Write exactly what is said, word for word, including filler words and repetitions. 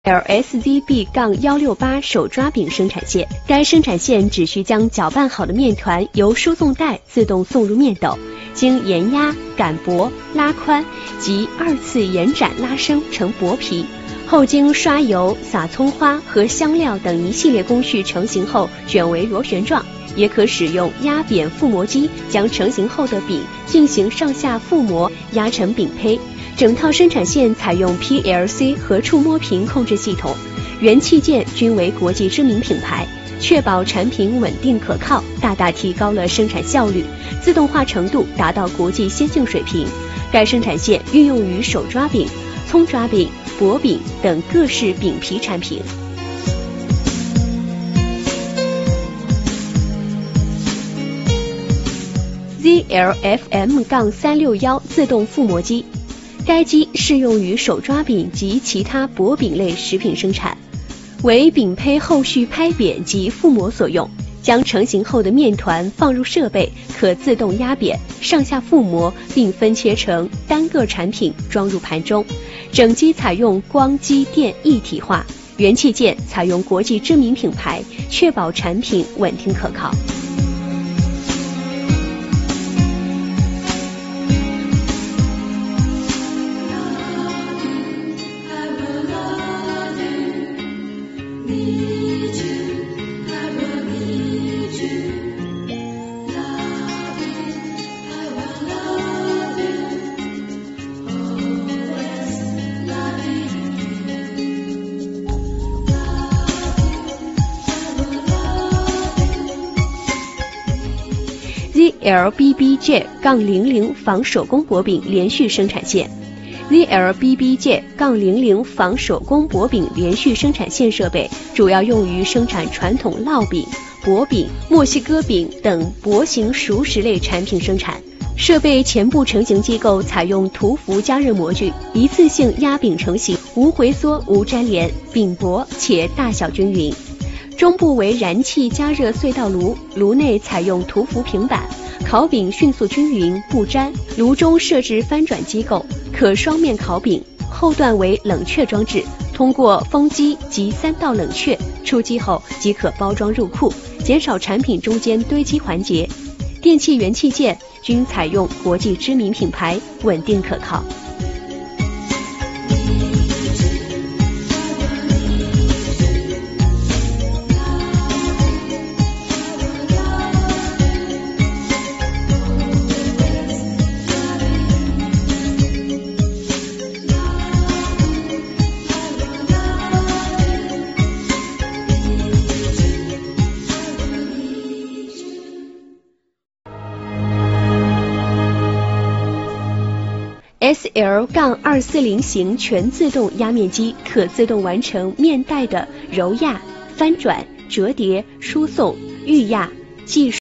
L S Z B 一六八 手抓饼生产线，该生产线只需将搅拌好的面团由输送带自动送入面斗，经研压、擀薄、拉宽及二次延展拉伸成薄皮，后经刷油、撒葱花和香料等一系列工序成型后卷为螺旋状。也可使用压扁覆膜机将成型后的饼进行上下覆膜压成饼胚。整套生产线采用 P L C 和触摸屏控制系统，元器件均为国际知名品牌，确保产品稳定可靠，大大提高了生产效率，自动化程度达到国际先进水平。该生产线运用于手抓饼、葱抓饼、薄饼等各式饼皮产品。Z L F M 三六一 自动覆膜机，该机适用于手抓饼及其他薄饼类食品生产，为饼胚后续拍扁及覆膜所用。将成型后的面团放入设备，可自动压扁、上下覆膜，并分切成单个产品装入盘中。整机采用光机电一体化，元器件采用国际知名品牌，确保产品稳定可靠。Z L B B J 零零 仿手工薄饼连续生产线 ，Z L B B J 零零 仿手工薄饼连续生产线设备主要用于生产传统烙饼、薄饼、墨西哥饼等薄型熟食类产品生产。设备前部成型机构采用涂氟加热模具，一次性压饼成型，无回缩、无粘连，饼薄且大小均匀。中部为燃气加热隧道炉，炉内采用涂氟平板，烤饼迅速均匀不粘。炉中设置翻转机构，可双面烤饼。后段为冷却装置，通过风机及三道冷却，出机后即可包装入库，减少产品中间堆积环节。电器元器件均采用国际知名品牌，稳定可靠。S L 二四零 型全自动压面机可自动完成面带的揉压、翻转、折叠、输送、预压、计数。